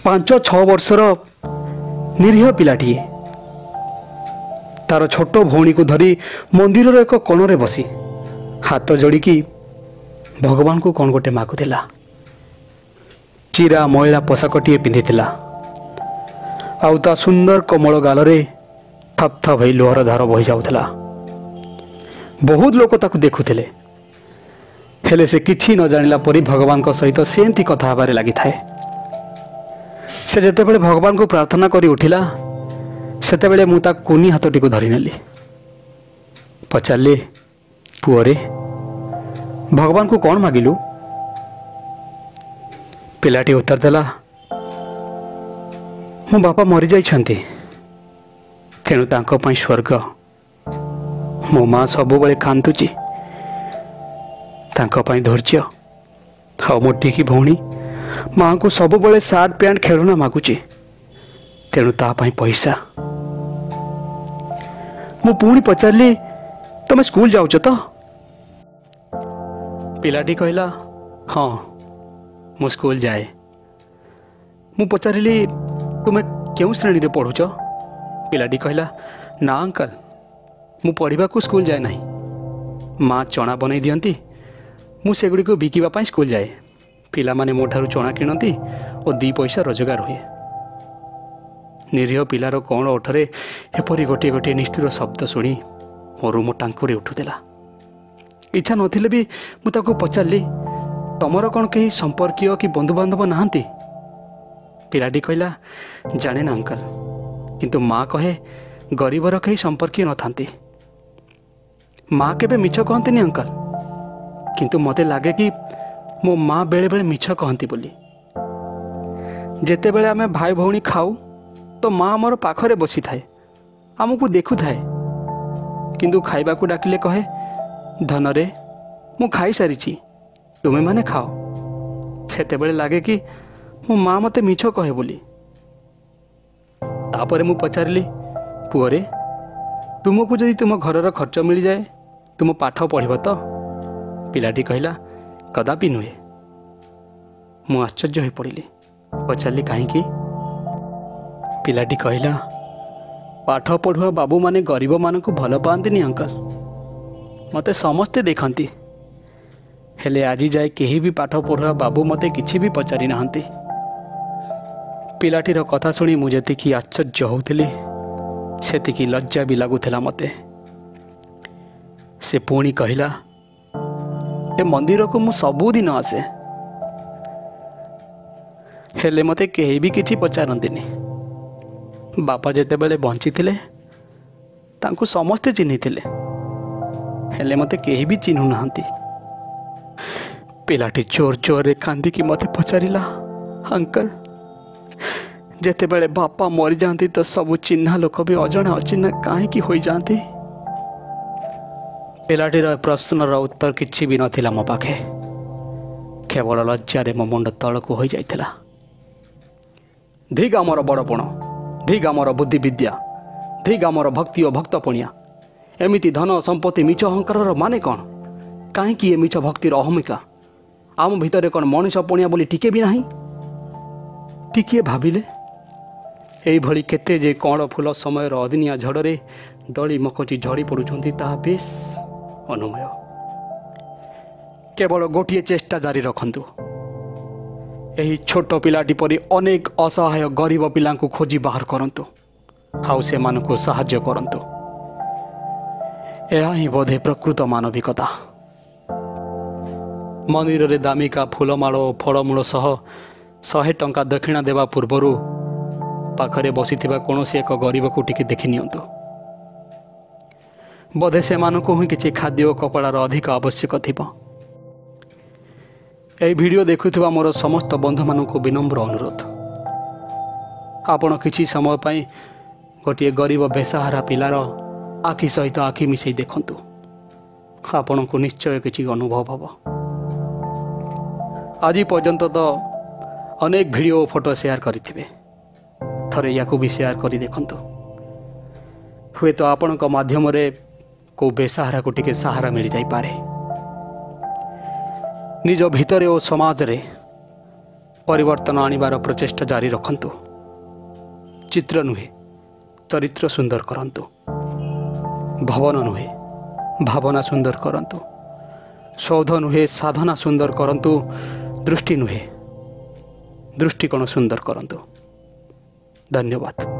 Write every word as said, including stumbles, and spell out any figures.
पांच छह वर्षर निरीह पिलाटी तार छोट भौणी को धरी मंदिर एक कोणरे बसी हाथ जोड़िकी भगवान को कौन गोटे मागुला। चिरा मैला पोशाकटीए पिंधि आउ ता सुंदर कोमल गालरे थप थप होई लुहर धार बही जाउथला। बहुत लोक ताकू देखुथिले हेले से किछि न जानिला परी भगवान को सहित सेमती कथा हबारे लागि थाए। से जेतेबेले भगवान को प्रार्थना करी उठिला सेतेबेले मु ता कुनी हाथटी को धरि नेली। पचारली पुअरे भगवान को कौन मागिलु? पिलाटी उत्तर देला मो बापा मरी जाइछन्ति तेणु तांको पई स्वर्ग मो माँ सबुबले कांदुची तांको पई धैर्य हा मो टिकी भौणी माँ को सबुबले सार्ट पैंट खेलना मागुची तेणु ता पई पैसा। मु पुणी पचारली तमे स्कूल जाउछ तो? पिलाटी कहला हाँ मु स्कूल जाए। मु पचारिली तुमे क्यों श्रेणी रे पढ़ुच? पिलाटी कहला ना अंकल मु पढ़ा को स्कूल जाए नहीं। माँ चना बनई दियंती मु सेगुड़ी को बिकिबा पई स्कूल जाए। पिला माने मो ठारू चना किणती और दी पैसा रोजगार हुए। निरीह पिलार कौन ओठरे एपरी गोटे गोटे निष्ठुर शब्द शुणी मो रुम टांकुरी उठुला। इच्छा नथिले भी मु ताको पचारली तमर कौन कहीं संपर्कीय कि बंधु बांधव नहांती? पिलाटी कहला जाने ना अंकल किंतु माँ कहे गरीबर कहीं संपर्कीय न थांती। माँ केबे मिछ कहती अंकल किंतु मते लागे कि मो माँ बेले बेले मिछ कहती बोली। जेते बेले आमे भाई भौणी खाऊ तो माँ आमर पाखरे बसी थाए आमको देखु थाए किंतु खाइबा को डाकिले कहे धनरे मु खाई सारिची तुमे माने खाओ। सेते बेले लागे कि मो माँ मते मिछ कहे बोली। तापरे मु पचारिली पुअरे तुमको जदि तुम घरर खर्च मिल जाए तुम पाठ पढ़िब तो? पिलाटी कहला कदापि नुहे। मु आश्चर्य हो पड़िली। पचारिली काहींकी? पिलाटी कहला पाठ पढ़ुआ बाबू माने गरीब मानक भल पाआंतिनी अंकल मते समस्ते देखंती हेले आज जाए केही भी पाठ पढ़ुआ बाबू मते किछि भी पचारि नाहंती। पिलाटीर कथा शुणी मु जेतिकी आश्चर्य होउथिली सेतिकी लज्जा भी लागुथिला मते। से पुणी कहला ए मंदिर को मु सबुदिन आसे हेले मते केही भी किछि पचारंतिनी। बापा जेतेबेले बंची थिले तांको समस्ते चिन्हि थिले हेले मते केही भी चिन्हु नाहंती। पिलाटी चोर चोर रे कांदी मते पचारिला अंकल जेतेबेले बापा मरी जाती तो सबु चिन्हा लोक भी अजणा अचिन्हा काहींकी होई जाती। पिलाटीर प्रश्नर उत्तर किछि भी नथिला मो पाखे केवल लज्जारे मो मुंड तळकु होई जाइथिला। धिग आमर बड़पण धिग आमर बुद्धि विद्या धिग आमर भक्ति और भक्तपणिया एमिति धन संपत्ति मिछ अहंकार माने कौन? कहीं मिछ भक्तिर अहमिका आम भितर कौन मनीष पणिया बोली टिके भी नहीं? टिके भाविले एई भली केते जे कौन फूल समय अदिनिया झड़े दली मकची झड़ी पड़ुछंती ताहा बेस अनुमय। केवल गोटे चेष्टा जारी रखंतु एही छोट पिलाटी परी अनेक असहाय गरीब पिला खोजी बाहर करंतु हाउ से मानकु सहाय्य करंतु। यह ही बोधे प्रकृत मानविकता। मंदिर रे दामिका फूलमाल और फलमूल सह शहे टंका दक्षिणा देवा पूर्वर पाखरे बसीथिबा कौनसी एक गरीब को टिके देखि नियंतु। बोधे से मानकु ही किछि खाद्य और कपड़ार अधिक आवश्यक थिबा। एही वीडियो देखुथिबा मोर समस्त बंधु मानकु विनम्र अनुरोध आपण किछि समय पई गोटे गरीब बेसहारा पिलार आखि सहित आखि मिसई देखंतु आपण को निश्चय किछि अनुभव हबो। आज पर्यंत तो अनेक वीडियो और फोटो शेयर करिथिबे थरे याकू भी शेयर करी देखंतु हुए तो आपण को माध्यम रे को बेसहारा को टिके सहारा मिल जाई पारे। निज भितरे और समाज रे परिवर्तन आनिबार प्रचेष्टा जारी रखन्तु। चित्र नुहे चरित्र सुंदर करंतु। भवन नुहे भावना सुंदर करंतु। सौध नुहे साधना सुंदर करंतु। दृष्टि नुहे दृष्टिकोण सुंदर करंतु। धन्यवाद।